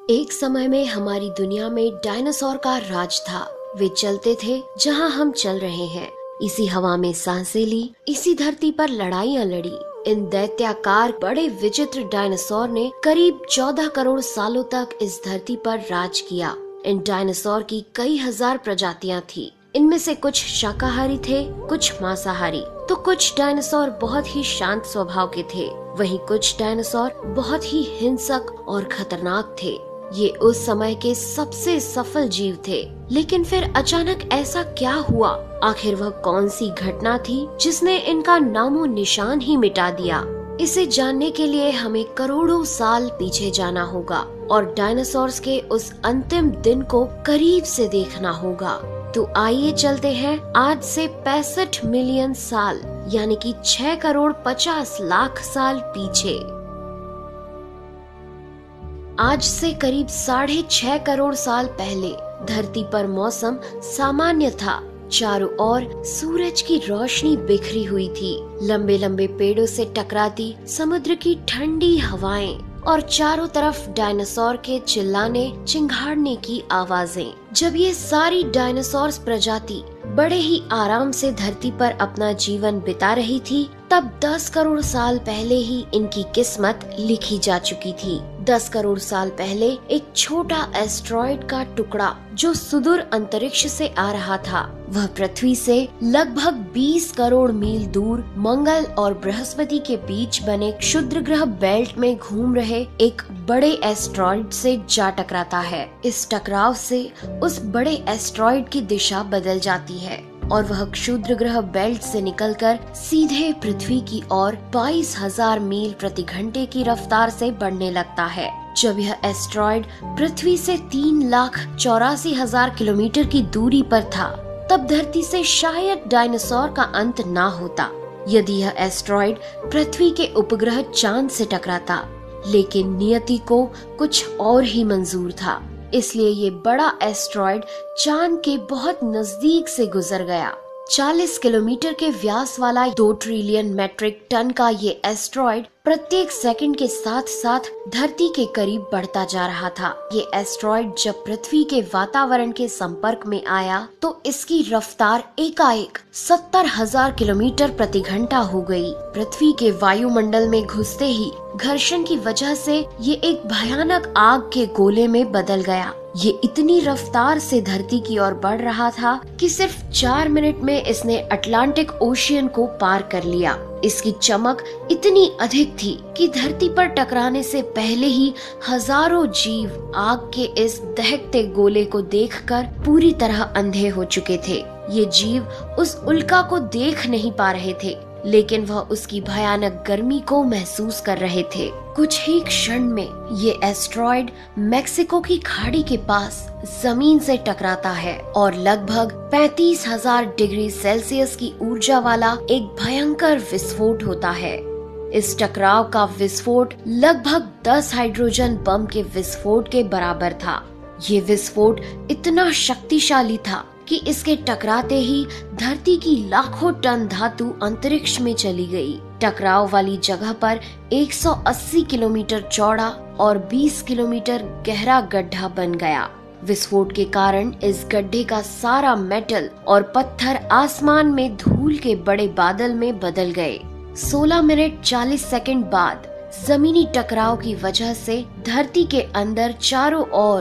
एक समय में हमारी दुनिया में डायनासोर का राज था। वे चलते थे जहां हम चल रहे हैं, इसी हवा में सांसें ली, इसी धरती पर लड़ाइयां लड़ी। इन दैत्याकार बड़े विचित्र डायनासोर ने करीब 14 करोड़ सालों तक इस धरती पर राज किया। इन डायनासोर की कई हजार प्रजातियां थी। इनमें से कुछ शाकाहारी थे, कुछ मांसाहारी, तो कुछ डायनासोर बहुत ही शांत स्वभाव के थे। वहीं कुछ डायनासोर बहुत ही हिंसक और खतरनाक थे। ये उस समय के सबसे सफल जीव थे। लेकिन फिर अचानक ऐसा क्या हुआ? आखिर वह कौन सी घटना थी जिसने इनका नामो निशान ही मिटा दिया? इसे जानने के लिए हमें करोड़ों साल पीछे जाना होगा और डायनासोर्स के उस अंतिम दिन को करीब से देखना होगा। तो आइए चलते हैं आज से 65 मिलियन साल यानी कि 6 करोड़ 50 लाख साल पीछे। आज से करीब 6.5 करोड़ साल पहले धरती पर मौसम सामान्य था। चारों ओर सूरज की रोशनी बिखरी हुई थी। लंबे लंबे पेड़ों से टकराती समुद्र की ठंडी हवाएं और चारों तरफ डायनासोर के चिल्लाने चिंघाड़ने की आवाजें। जब ये सारी डायनासोर प्रजाति बड़े ही आराम से धरती पर अपना जीवन बिता रही थी, तब 10 करोड़ साल पहले ही इनकी किस्मत लिखी जा चुकी थी। 10 करोड़ साल पहले एक छोटा एस्ट्रॉइड का टुकड़ा जो सुदूर अंतरिक्ष से आ रहा था, वह पृथ्वी से लगभग 20 करोड़ मील दूर मंगल और बृहस्पति के बीच बने क्षुद्र ग्रह बेल्ट में घूम रहे एक बड़े एस्ट्रॉइड से जा टकराता है। इस टकराव से उस बड़े एस्ट्रॉइड की दिशा बदल जाती है और वह क्षुद्र ग्रह बेल्ट से निकलकर सीधे पृथ्वी की ओर 22,000 मील प्रति घंटे की रफ्तार से बढ़ने लगता है। जब यह एस्ट्रॉइड पृथ्वी से 3,84,000 किलोमीटर की दूरी पर था, तब धरती से शायद डायनासोर का अंत ना होता यदि यह एस्ट्रॉइड पृथ्वी के उपग्रह चांद से टकराता। लेकिन नियति को कुछ और ही मंजूर था, इसलिए ये बड़ा एस्ट्रॉइड चांद के बहुत नजदीक से गुजर गया। 40 किलोमीटर के व्यास वाला 2 ट्रिलियन मेट्रिक टन का ये एस्ट्रॉइड प्रत्येक सेकंड के साथ साथ धरती के करीब बढ़ता जा रहा था। ये एस्ट्रॉइड जब पृथ्वी के वातावरण के संपर्क में आया तो इसकी रफ्तार एकाएक 70,000 किलोमीटर प्रति घंटा हो गई। पृथ्वी के वायुमंडल में घुसते ही घर्षण की वजह से ये एक भयानक आग के गोले में बदल गया। ये इतनी रफ्तार से धरती की ओर बढ़ रहा था कि सिर्फ 4 मिनट में इसने अटलांटिक ओशियन को पार कर लिया। इसकी चमक इतनी अधिक थी कि धरती पर टकराने से पहले ही हजारों जीव आग के इस दहकते गोले को देखकर पूरी तरह अंधे हो चुके थे। ये जीव उस उल्का को देख नहीं पा रहे थे, लेकिन वह उसकी भयानक गर्मी को महसूस कर रहे थे। कुछ ही क्षण में ये एस्ट्रॉइड मेक्सिको की खाड़ी के पास जमीन से टकराता है और लगभग 35,000 डिग्री सेल्सियस की ऊर्जा वाला एक भयंकर विस्फोट होता है। इस टकराव का विस्फोट लगभग 10 हाइड्रोजन बम के विस्फोट के बराबर था। ये विस्फोट इतना शक्तिशाली था कि इसके टकराते ही धरती की लाखों टन धातु अंतरिक्ष में चली गई। टकराव वाली जगह पर 180 किलोमीटर चौड़ा और 20 किलोमीटर गहरा गड्ढा बन गया। विस्फोट के कारण इस गड्ढे का सारा मेटल और पत्थर आसमान में धूल के बड़े बादल में बदल गए। 16 मिनट 40 सेकंड बाद जमीनी टकराव की वजह से धरती के अंदर चारों ओर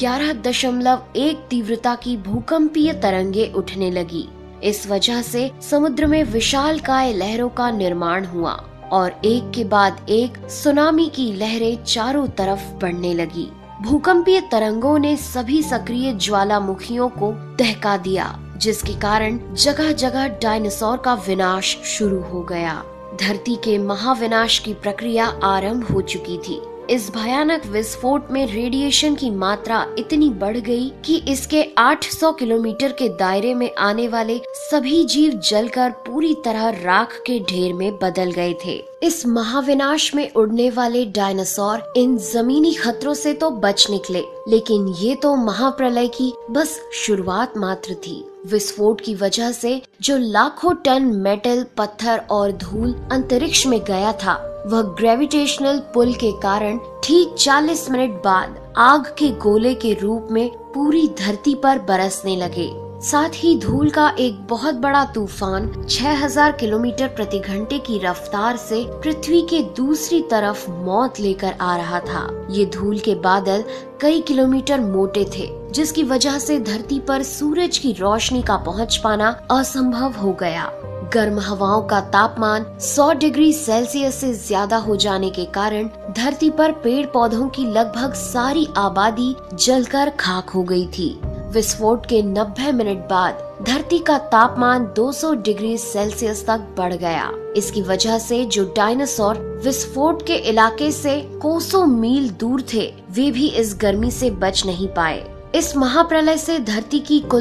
11.1 तीव्रता की भूकंपीय तरंगे उठने लगी। इस वजह से समुद्र में विशालकाय लहरों का निर्माण हुआ और एक के बाद एक सुनामी की लहरें चारों तरफ बढ़ने लगी। भूकंपीय तरंगों ने सभी सक्रिय ज्वालामुखियों को दहका दिया, जिसके कारण जगह जगह डायनासोर का विनाश शुरू हो गया। धरती के महाविनाश की प्रक्रिया आरंभ हो चुकी थी। इस भयानक विस्फोट में रेडिएशन की मात्रा इतनी बढ़ गई कि इसके 800 किलोमीटर के दायरे में आने वाले सभी जीव जलकर पूरी तरह राख के ढेर में बदल गए थे। इस महाविनाश में उड़ने वाले डायनासोर इन जमीनी खतरों से तो बच निकले, लेकिन ये तो महाप्रलय की बस शुरुआत मात्र थी। विस्फोट की वजह से जो लाखों टन मेटल, पत्थर और धूल अंतरिक्ष में गया था, वह ग्रेविटेशनल पुल के कारण ठीक 40 मिनट बाद आग के गोले के रूप में पूरी धरती पर बरसने लगे। साथ ही धूल का एक बहुत बड़ा तूफान 6000 किलोमीटर प्रति घंटे की रफ्तार से पृथ्वी के दूसरी तरफ मौत लेकर आ रहा था। ये धूल के बादल कई किलोमीटर मोटे थे, जिसकी वजह से धरती पर सूरज की रोशनी का पहुंच पाना असंभव हो गया। गर्म हवाओं का तापमान 100 डिग्री सेल्सियस से ज्यादा हो जाने के कारण धरती पर पेड़ पौधों की लगभग सारी आबादी जलकर खाक हो गई थी। विस्फोट के 90 मिनट बाद धरती का तापमान 200 डिग्री सेल्सियस तक बढ़ गया। इसकी वजह से जो डायनासोर विस्फोट के इलाके से कोसों मील दूर थे, वे भी इस गर्मी से बच नहीं पाए। इस महाप्रलय से धरती की कुल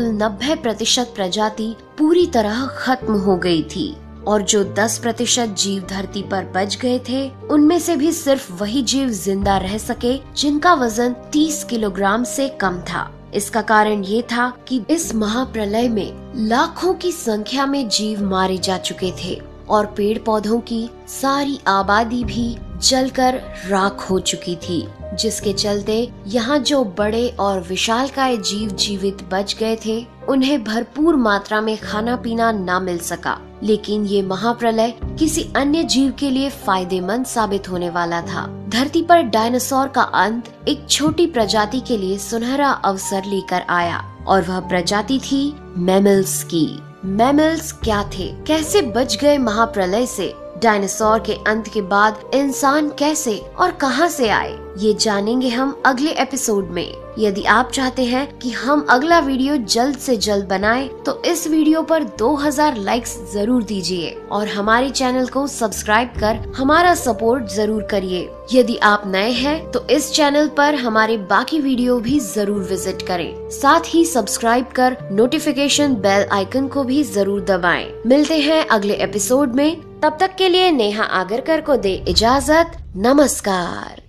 90% प्रजाति पूरी तरह खत्म हो गई थी और जो 10% जीव धरती पर बच गए थे, उनमें से भी सिर्फ वही जीव जिंदा रह सके जिनका वजन 30 किलोग्राम से कम था। इसका कारण ये था कि इस महाप्रलय में लाखों की संख्या में जीव मारे जा चुके थे और पेड़ पौधों की सारी आबादी भी जलकर राख हो चुकी थी, जिसके चलते यहाँ जो बड़े और विशालकाय जीव जीवित बच गए थे, उन्हें भरपूर मात्रा में खाना पीना न मिल सका। लेकिन ये महाप्रलय किसी अन्य जीव के लिए फायदेमंद साबित होने वाला था। धरती पर डायनासोर का अंत एक छोटी प्रजाति के लिए सुनहरा अवसर लेकर आया और वह प्रजाति थी मैमल्स की। मैमल्स क्या थे, कैसे बच गए महाप्रलय से? डायनासोर के अंत के बाद इंसान कैसे और कहां से आए, ये जानेंगे हम अगले एपिसोड में। यदि आप चाहते हैं कि हम अगला वीडियो जल्द से जल्द बनाएं, तो इस वीडियो पर 2000 लाइक्स जरूर दीजिए और हमारे चैनल को सब्सक्राइब कर हमारा सपोर्ट जरूर करिए। यदि आप नए हैं तो इस चैनल पर हमारे बाकी वीडियो भी जरूर विजिट करें। साथ ही सब्सक्राइब कर नोटिफिकेशन बेल आइकन को भी जरूर दबाएं। मिलते हैं अगले एपिसोड में, तब तक के लिए नेहा आगरकर को दे इजाजत। नमस्कार।